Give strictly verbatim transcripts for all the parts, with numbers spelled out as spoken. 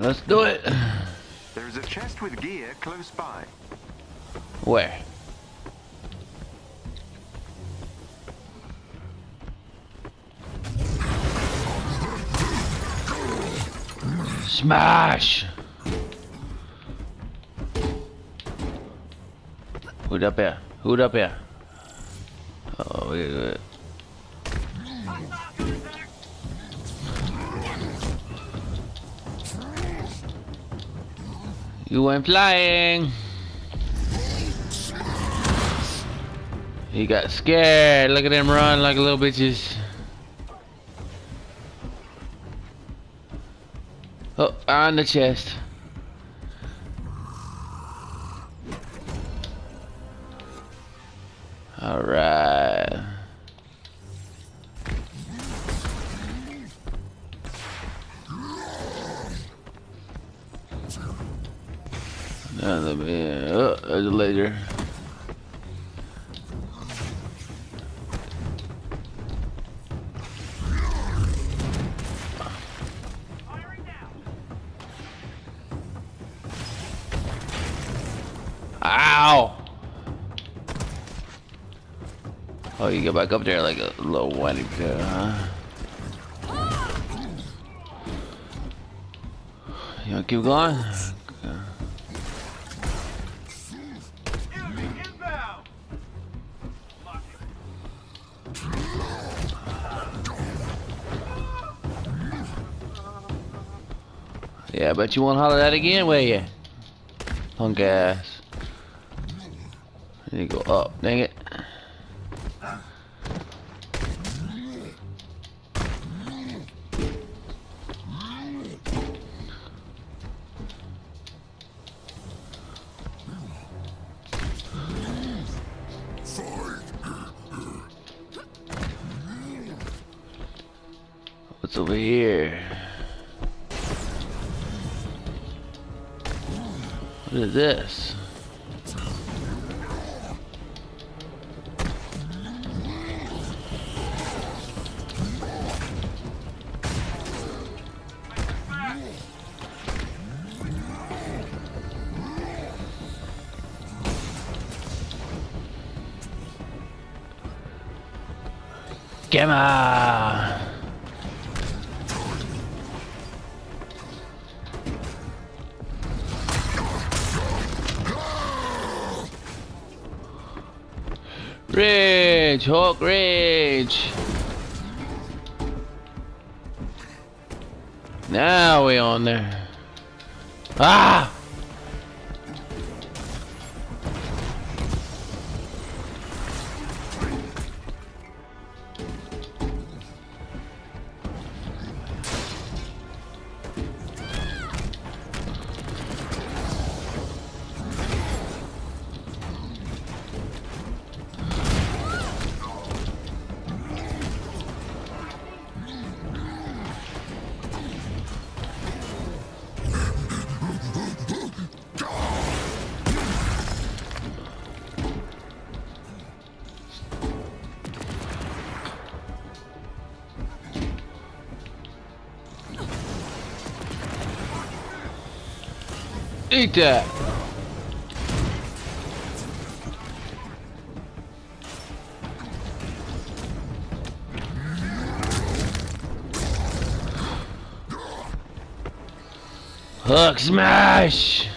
Let's do it. There's a chest with gear close by. Where? Smash! Who'd up here? Who'd up here? Oh, we good. You went flying. He got scared. Look at them run like little bitches. Oh, on the chest. All right. Another man. Oh, there's a ledger. Ow! Oh, you get back up there like a little whiny girl, huh? You wanna keep going? Okay. Yeah, I bet you won't holler that again, will you? Punk ass. I need to go up, dang it. What's over here? What is this? Gamma! Rage! Hulk rage! Now we on there. Ah! Eat that! Hook smash!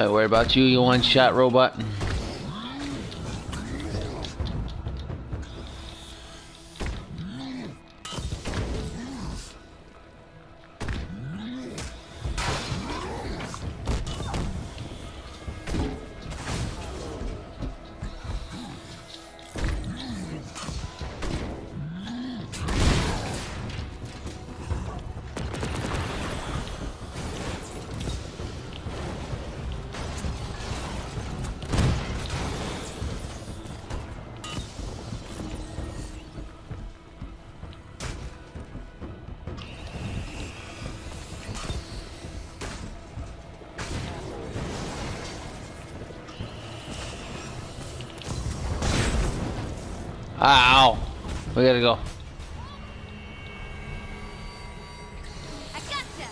I worry about you, you one-shot robot. Ow! We gotta go. I gotcha.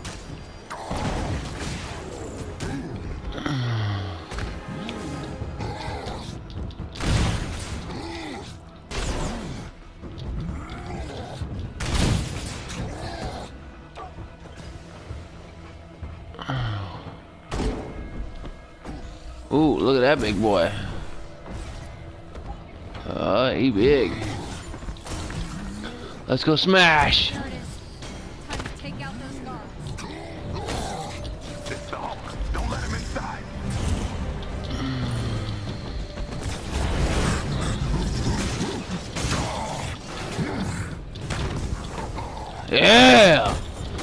Ooh, look at that big boy. Uh, he big. Let's go smash. There it is. Time to take out those guards. It's the Hulk. Don't let him inside. Yeah.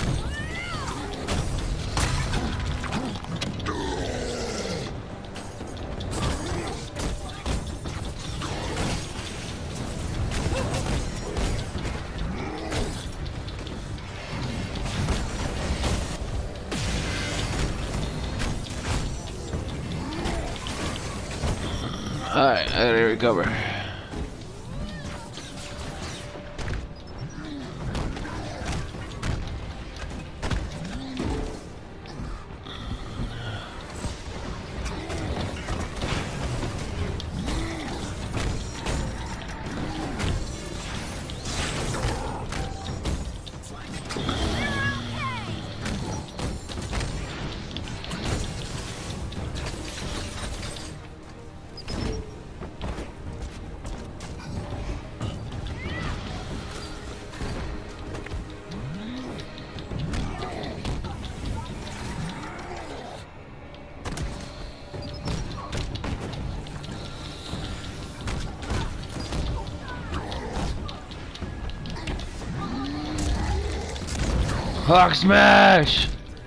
Alright, I gotta recover. Hawk smash!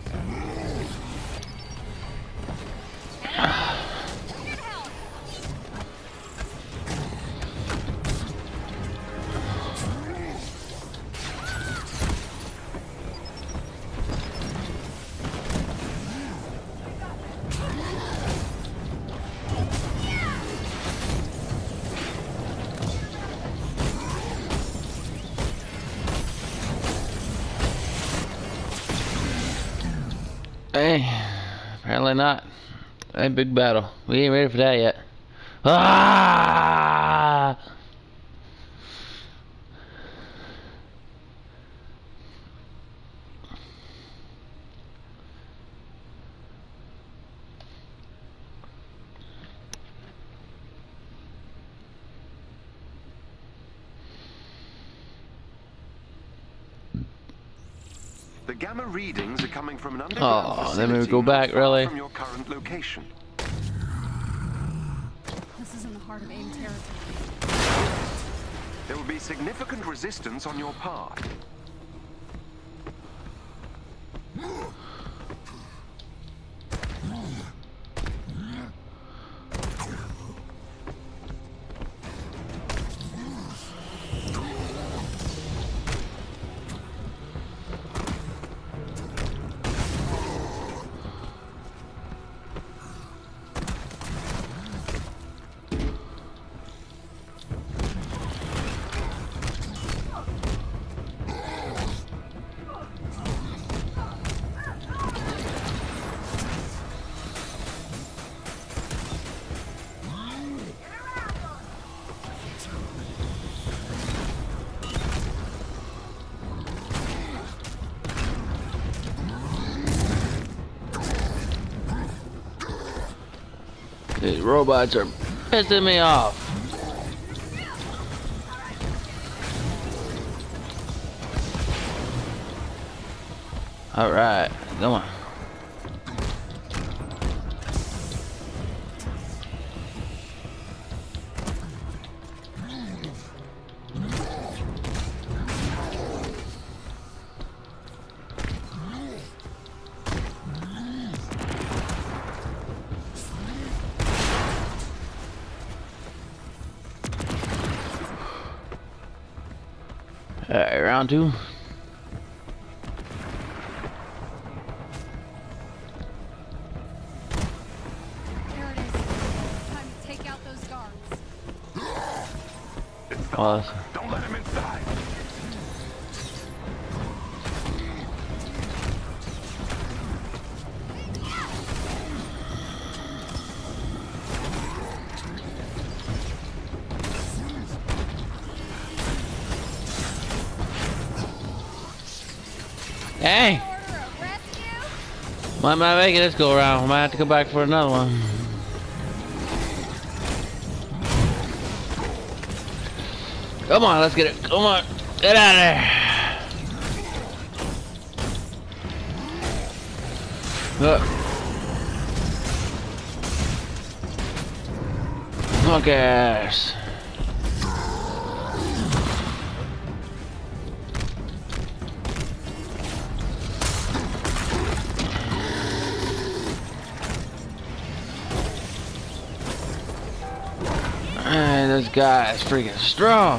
Hey, apparently not. Hey, big battle. We ain't ready for that yet. Ah! The gamma readings are coming from an underground Oh, facility then we go back, not far really? from your current location. This is in the heart of AIM territory. There will be significant resistance on your path. These robots are pissing me off. Alright, come on. Alright, round two. There it is. Time to take out those guards. It's the Oh, Hulk. Don't let him inside. Hey! Order of rescue? Might not make it this go around. Might have to go back for another one. Come on, let's get it. Come on. Get out of there. Look. Fuckers. Man, this guy is freaking strong.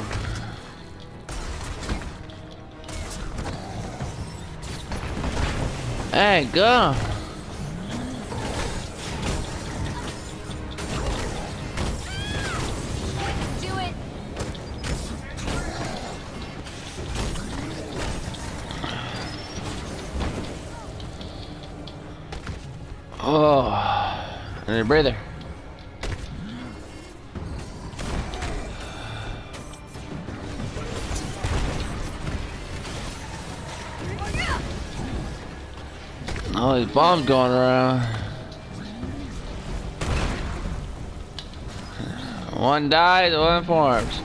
Hey, go. Do it. Oh, I need a breather. All these bombs going around. One dies, one forms.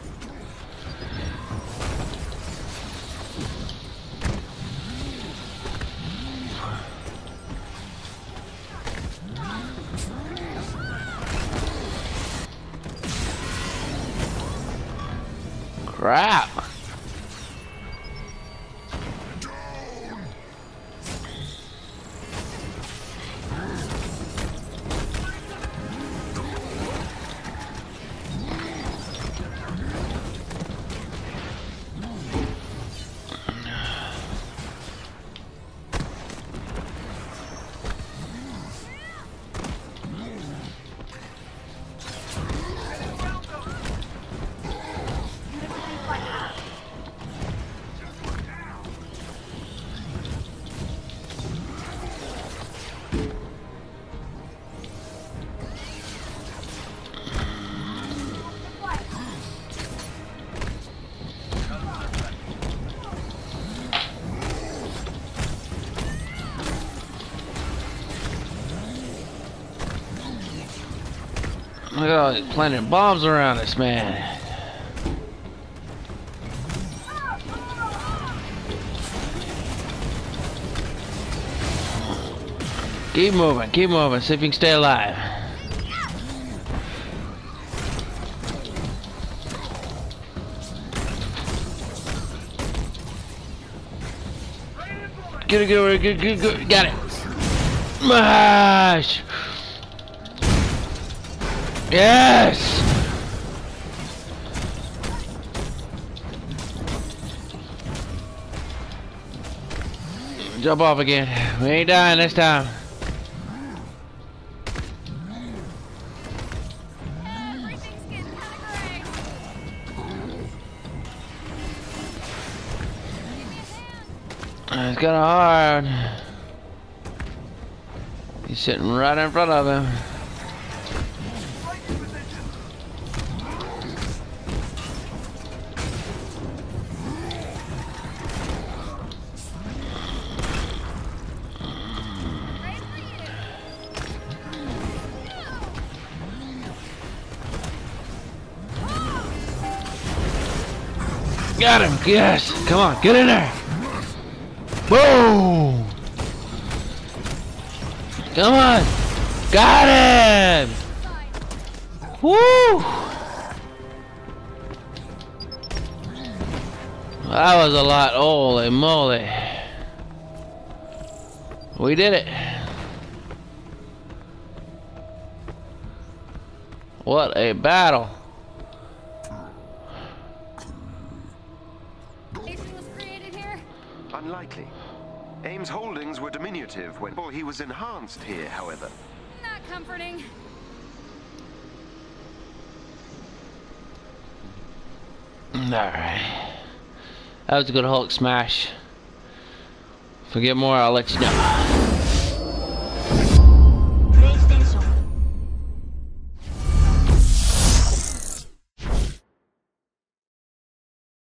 Crap. Look at all these planting bombs around us, man. Keep moving, keep moving, see if you can stay alive. Get it, get it, get it, get it, get it. Got it. Smash! Yes! Jump off again. We ain't dying this time. Everything's getting kind of gray. It's kinda hard. He's sitting right in front of him. Got him. Yes. Come on. Get in there. Boom. Come on. Got him. Woo. That was a lot. Holy moly. We did it. What a battle. Nation was created here? Unlikely. Ames holdings were diminutive when he was enhanced here, however. Not comforting. Alright. That was a good Hulk smash. If we get more, I'll let you know.